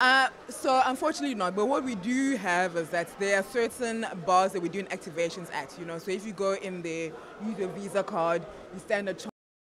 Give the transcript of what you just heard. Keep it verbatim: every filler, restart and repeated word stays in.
Uh, so unfortunately not, but what we do have is that there are certain bars that we're doing activations at, you know, so if you go in there, use your Visa card, you stand a chance